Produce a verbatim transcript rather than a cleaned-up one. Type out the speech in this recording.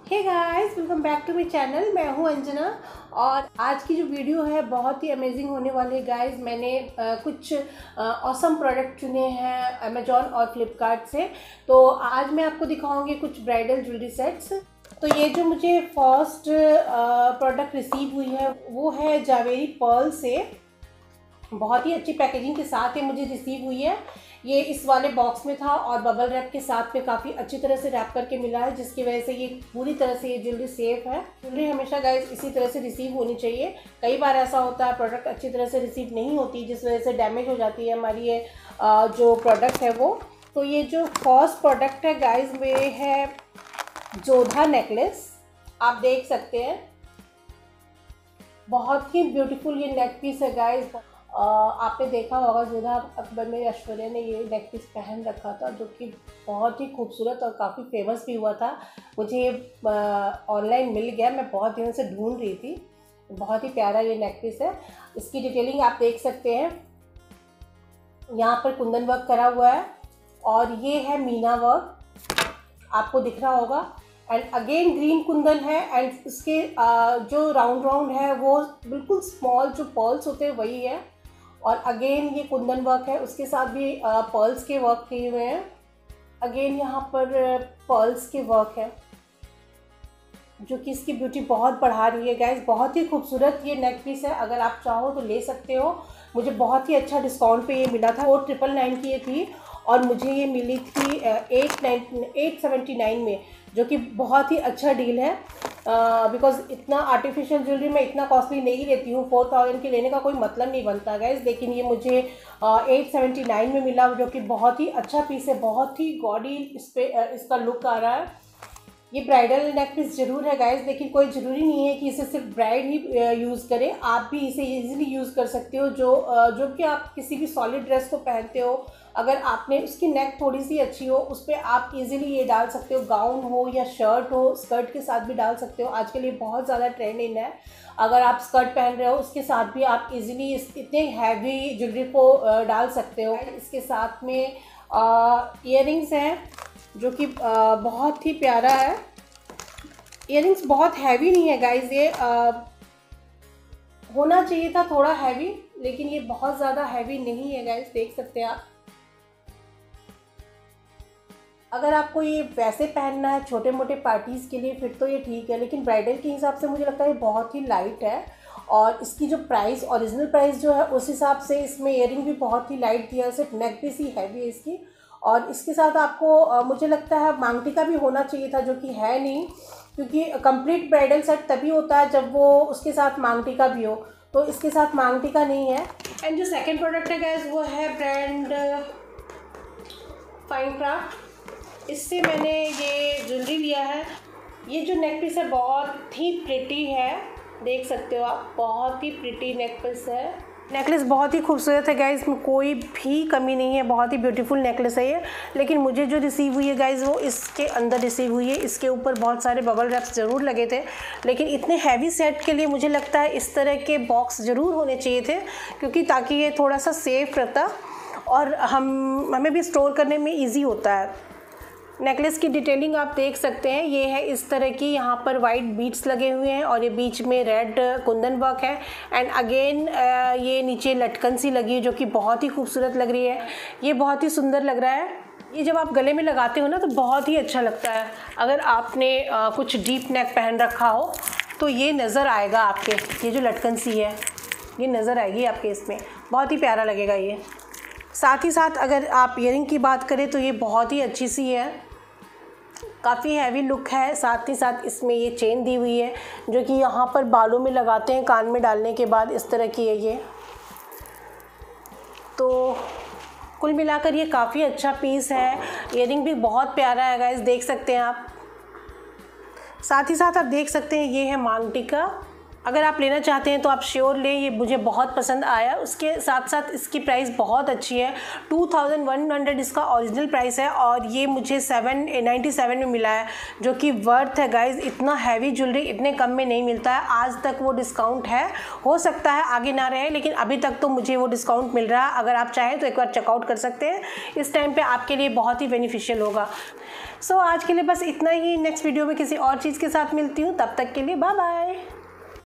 Hey guys, welcome back to my channel. मैं हूं अंजना और आज की जो वीडियो है बहुत ही अमेजिंग होने वाली है गाइस। मैंने आ, कुछ ऑसम प्रोडक्ट चुने हैं अमेजॉन और फ्लिपकार्ट से। तो आज मैं आपको दिखाऊंगी कुछ ब्राइडल ज्वेलरी सेट्स। तो ये जो मुझे फर्स्ट प्रोडक्ट रिसीव हुई है वो है जावेरी पर्ल से। बहुत ही अच्छी पैकेजिंग के साथ ये मुझे रिसीव हुई है। ये इस वाले बॉक्स में था और बबल रैप के साथ में काफ़ी अच्छी तरह से रैप करके मिला है, जिसकी वजह से ये पूरी तरह से ये ज्वेलरी सेफ है। ज्वेलरी हमेशा गाइस इसी तरह से रिसीव होनी चाहिए। कई बार ऐसा होता है प्रोडक्ट अच्छी तरह से रिसीव नहीं होती, जिस वजह से डैमेज हो जाती है हमारी ये जो प्रोडक्ट है वो। तो ये जो फर्स्ट प्रोडक्ट है गाइस वे है जोधा नेकलेस। आप देख सकते हैं बहुत ही ब्यूटीफुल ये नेक पीस है गाइस। आपने देखा होगा जोधा अकबर में ऐश्वर्या ने ये नेक पीस पहन रखा था, जो कि बहुत ही खूबसूरत और काफ़ी फेमस भी हुआ था। मुझे ये ऑनलाइन मिल गया, मैं बहुत दिनों से ढूंढ रही थी। बहुत ही प्यारा ये नेक पीस है। इसकी डिटेलिंग आप देख सकते हैं, यहाँ पर कुंदन वर्क करा हुआ है और ये है मीना वर्क, आपको दिख रहा होगा। एंड अगेन ग्रीन कुंदन है एंड इसके जो राउंड राउंड है वो बिल्कुल स्मॉल जो पर्ल्स होते हैं वही है। और अगेन ये कुंदन वर्क है, उसके साथ भी पर्ल्स के वर्क किए हुए हैं। अगेन यहाँ पर पर्ल्स के वर्क है जो कि इसकी ब्यूटी बहुत बढ़ा रही है गाइस। बहुत ही खूबसूरत ये नेक पीस है, अगर आप चाहो तो ले सकते हो। मुझे बहुत ही अच्छा डिस्काउंट पे ये मिला था। फोर ट्रिपल नाइन की ये थी और मुझे ये मिली थी eight nine eight seventy nine में, जो कि बहुत ही अच्छा डील है। बिकॉज uh, इतना आर्टिफिशियल ज्वेलरी मैं इतना कॉस्टली नहीं लेती हूँ। फोर थाउजेंड के लेने का कोई मतलब नहीं बनता गैस, लेकिन ये मुझे एट सेवेंटी नाइन में मिला, जो कि बहुत ही अच्छा पीस है। बहुत ही गॉडी इस पे uh, इसका लुक आ रहा है। ये ब्राइडल नेक पीस ज़रूर है गाइस, लेकिन कोई ज़रूरी नहीं है कि इसे सिर्फ ब्राइड ही यूज़ करे। आप भी इसे इजीली यूज़ कर सकते हो। जो जो कि आप किसी भी सॉलिड ड्रेस को पहनते हो, अगर आपने उसकी नेक थोड़ी सी अच्छी हो उस पर आप इजीली ये डाल सकते हो। गाउन हो या शर्ट हो, स्कर्ट के साथ भी डाल सकते हो। आजकल ये बहुत ज़्यादा ट्रेंड इन है। अगर आप स्कर्ट पहन रहे हो उसके साथ भी आप इजीली इतने हैवी ज्वेलरी को डाल सकते हो। इसके साथ में ईयरिंग्स हैं जो कि बहुत ही प्यारा है। ईयरिंग्स बहुत हैवी नहीं है गाइस, ये आ, होना चाहिए था थोड़ा हैवी, लेकिन ये बहुत ज़्यादा हैवी नहीं है गाइस, देख सकते हैं आप। अगर आपको ये वैसे पहनना है छोटे मोटे पार्टीज़ के लिए फिर तो ये ठीक है, लेकिन ब्राइडल के हिसाब से मुझे लगता है ये बहुत ही लाइट है। और इसकी जो प्राइस, ओरिजिनल प्राइस जो है उस हिसाब से इसमें ईयरिंग भी बहुत ही लाइट दिया है, सिर्फ नेक पीस ही हैवी है इसकी। और इसके साथ आपको मुझे लगता है मांगटी का भी होना चाहिए था, जो कि है नहीं, क्योंकि कंप्लीट ब्राइडल सेट तभी होता है जब वो उसके साथ मांगटी का भी हो। तो इसके साथ मांगटी का नहीं है। एंड जो सेकंड प्रोडक्ट है गाइस वो है ब्रांड फाइन क्राफ्ट। इससे मैंने ये ज्वेलरी लिया है। ये जो नेक पीस है बहुत ही प्रिटी है, देख सकते हो आप, बहुत ही प्रिटी नेक पीस है। नेकलेस बहुत ही खूबसूरत है गाइस, इसमें कोई भी कमी नहीं है। बहुत ही ब्यूटीफुल नेकलेस है ये। लेकिन मुझे जो रिसीव हुई है गाइस वो इसके अंदर रिसीव हुई है। इसके ऊपर बहुत सारे बबल रैप्स ज़रूर लगे थे, लेकिन इतने हैवी सेट के लिए मुझे लगता है इस तरह के बॉक्स ज़रूर होने चाहिए थे, क्योंकि ताकि ये थोड़ा सा सेफ रहता और हम हमें भी स्टोर करने में ईजी होता है। नेकलेस की डिटेलिंग आप देख सकते हैं, ये है इस तरह की। यहाँ पर वाइट बीड्स लगे हुए हैं और ये बीच में रेड कुंदन वर्क है। एंड अगेन ये नीचे लटकन सी लगी है जो कि बहुत ही खूबसूरत लग रही है। ये बहुत ही सुंदर लग रहा है। ये जब आप गले में लगाते हो ना तो बहुत ही अच्छा लगता है। अगर आपने आ, कुछ डीप नेक पहन रखा हो तो ये नज़र आएगा आपके, ये जो लटकन सी है ये नज़र आएगी आपके इसमें, बहुत ही प्यारा लगेगा ये। साथ ही साथ अगर आप ईयरिंग की बात करें तो ये बहुत ही अच्छी सी है, काफ़ी हैवी लुक है। साथ ही साथ इसमें ये चेन दी हुई है जो कि यहाँ पर बालों में लगाते हैं कान में डालने के बाद, इस तरह की है ये। तो कुल मिलाकर ये काफ़ी अच्छा पीस है। ईयरिंग भी बहुत प्यारा है गाइस, देख सकते हैं आप। साथ ही साथ आप देख सकते हैं ये है मांगटी का। अगर आप लेना चाहते हैं तो आप श्योर लें, ये मुझे बहुत पसंद आया। उसके साथ साथ इसकी प्राइस बहुत अच्छी है, टू थाउजेंड वन हंड्रेड इसका ओरिजिनल प्राइस है और ये मुझे सेवन नाइन्टी सेवन में मिला है, जो कि वर्थ है गाइज। इतना हैवी ज्वेलरी इतने कम में नहीं मिलता है। आज तक वो डिस्काउंट है, हो सकता है आगे ना रहे, लेकिन अभी तक तो मुझे वो डिस्काउंट मिल रहा है। अगर आप चाहें तो एक बार चेकआउट कर सकते हैं, इस टाइम पे आपके लिए बहुत ही बेनिफिशियल होगा। सो so, आज के लिए बस इतना ही। नेक्स्ट वीडियो में किसी और चीज़ के साथ मिलती हूँ, तब तक के लिए बाय बाय।